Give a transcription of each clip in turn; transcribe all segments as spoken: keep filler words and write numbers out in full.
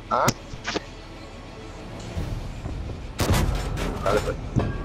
Ah, dale pues.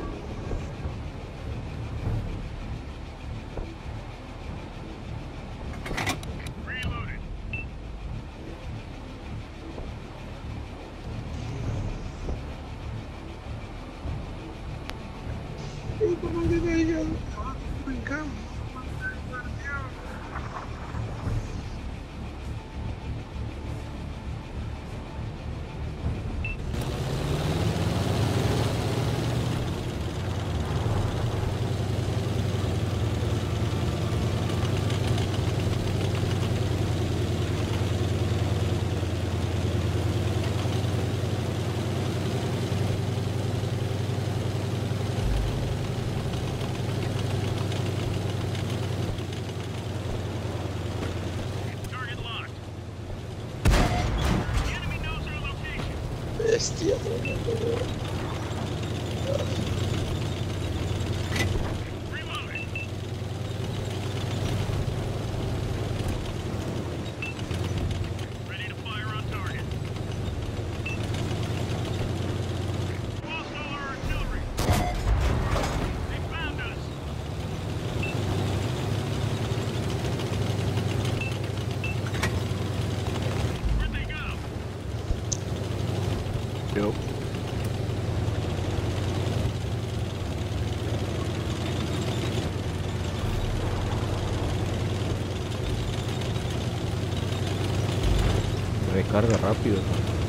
Ey, ¿cómo que te digo? Ah, brincamos. Bestia, tremendo, weón. Yo. Recarga rápido.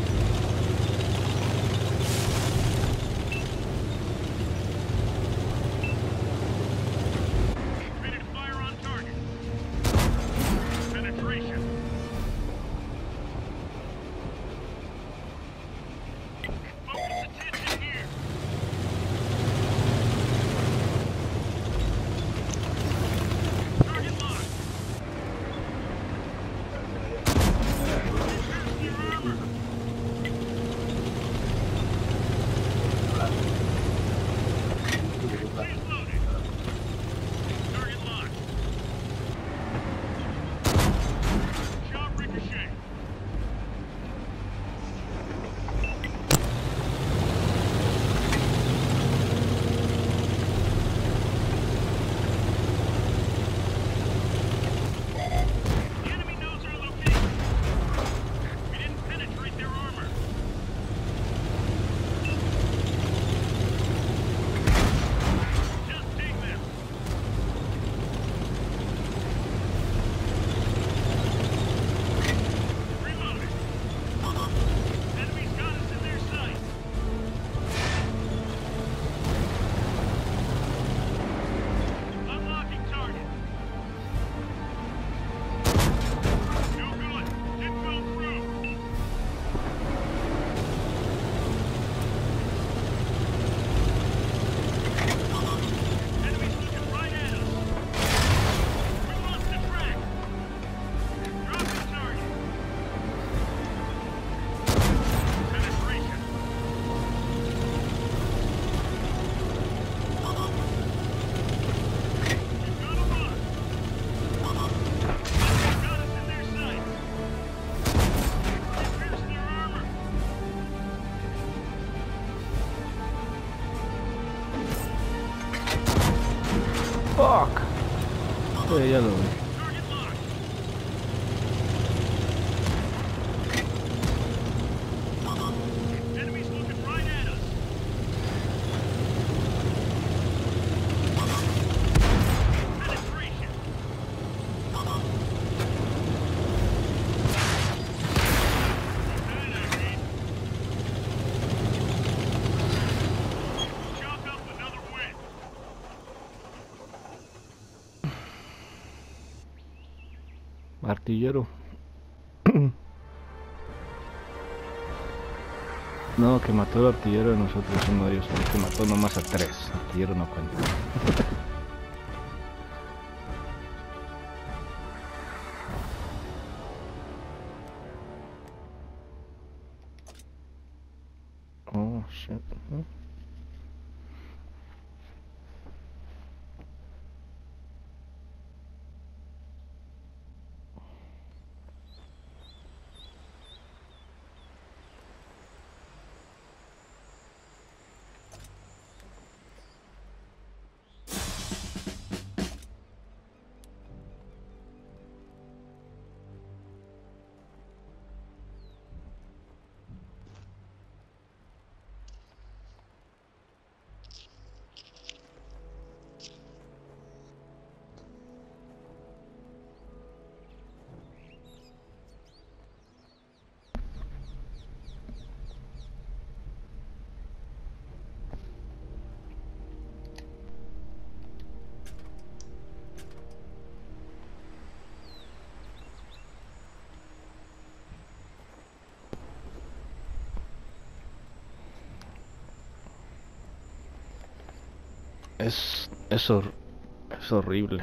Fuck. Sí, ya lo vi. Artillero. No, que mató al artillero de nosotros, uno de ellos, el que mató nomás a tres. Artillero no cuenta. Oh, shit. Es, es, hor- es horrible.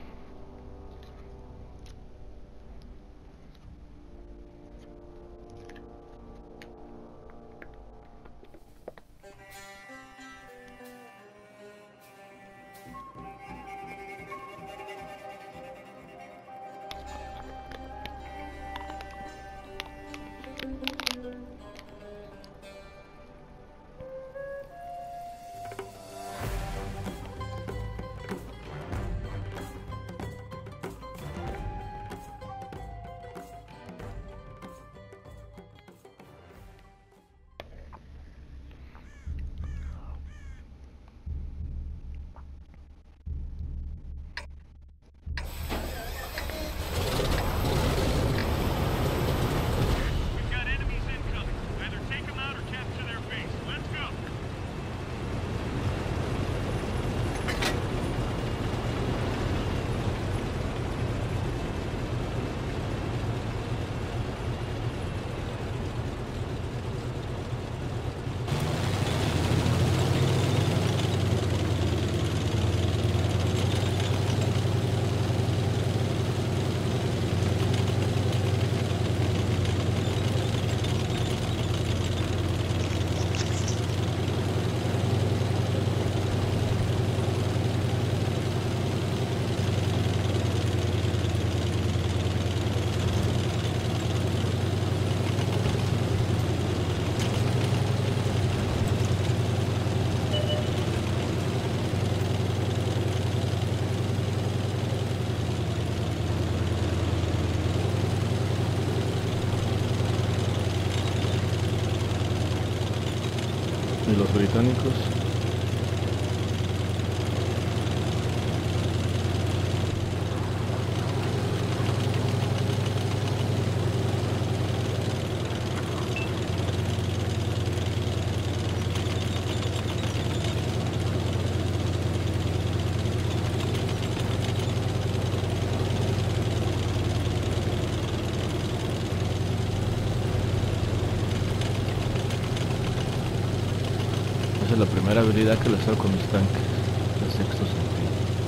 We've got enemies incoming. Either take them out or capture their base. Let's go. Y los británicos. Esa es la primera habilidad que les saco a mis tanques. El sexto sentido.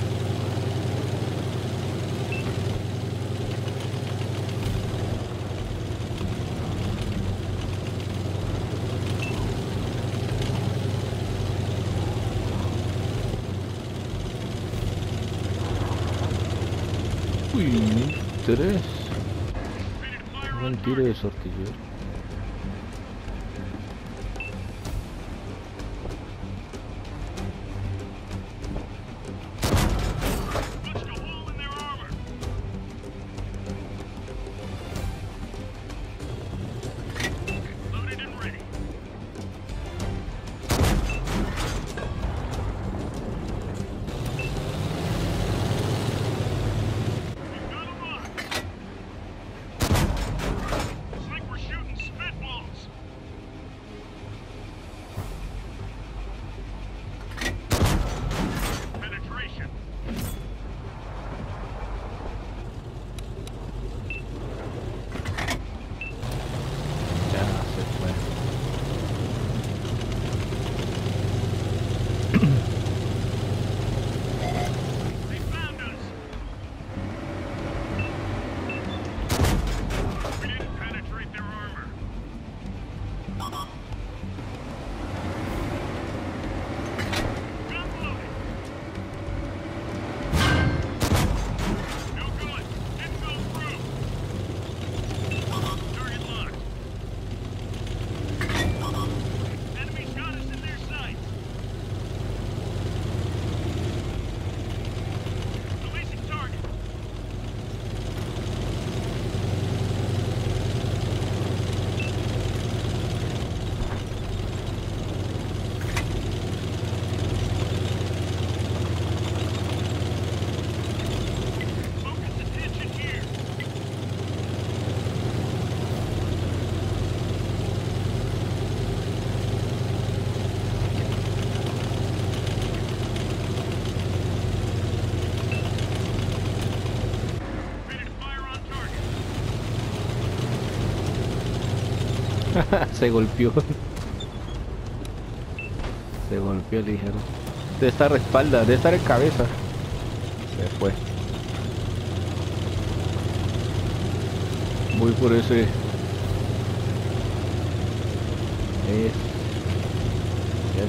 Uy, tres. Buen tiro de sortillero. Punched a hole in their armor. Loaded and ready. We've got a lock. Looks like we're shooting spitballs. Penetration. Ya se fue. They found us. We didn't penetrate their armor. Gun loaded. No good. Didn't go through. Target locked. Enemy's got us in their sights. Releasing target. Focus attention here. Ready to fire on target. Se golpeó. Se golpeó ligero. Debe estar de espalda, debe estar en cabeza. Se fue. Voy por ese. Es. Es.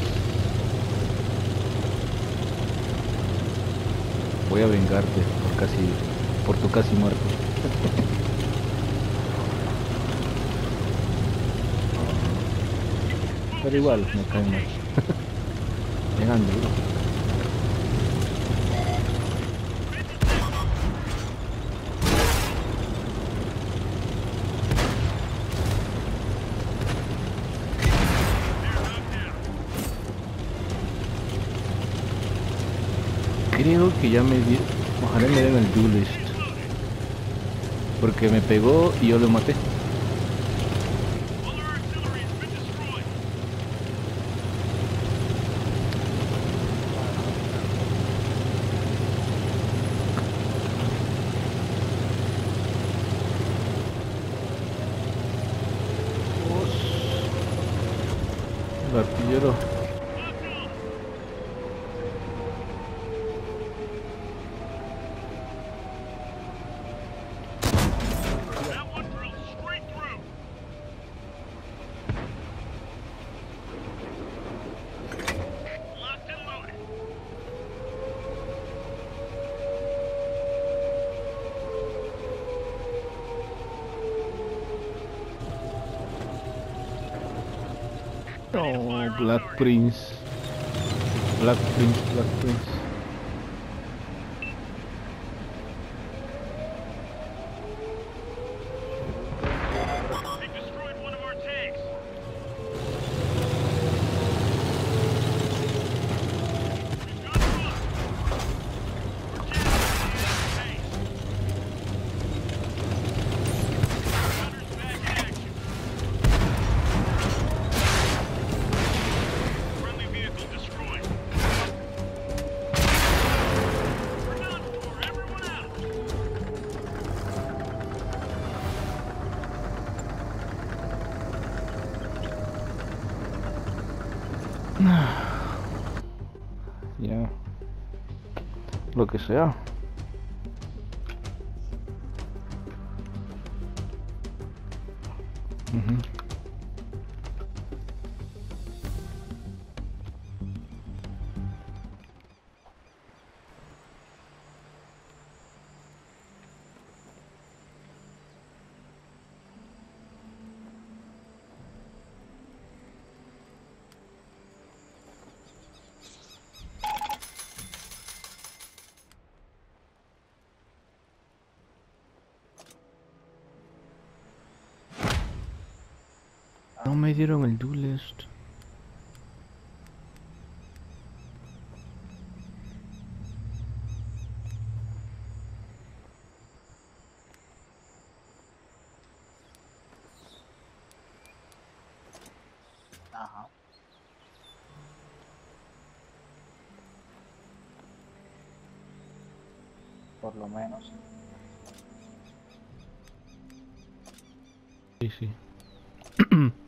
Voy a vengarte por casi. Por tu casi muerto. Pero igual me cae mal. Vengan duro. Creo que ya me di... Ojalá me den el duelist. Porque me pegó y yo lo maté. All our artillery has been destroyed. El artillero. That one drilled straight through. Locked and loaded. Oh, Black Prince. Black Prince, Black Prince. They destroyed one of our tanks. We've got rock. We're taking the Gunner's back in action. Friendly vehicle destroyed. We're done for. Everyone out. Ya. Lo que sea. Ujú. No me dieron el duelist. Ajá. Por lo menos. Sí, sí.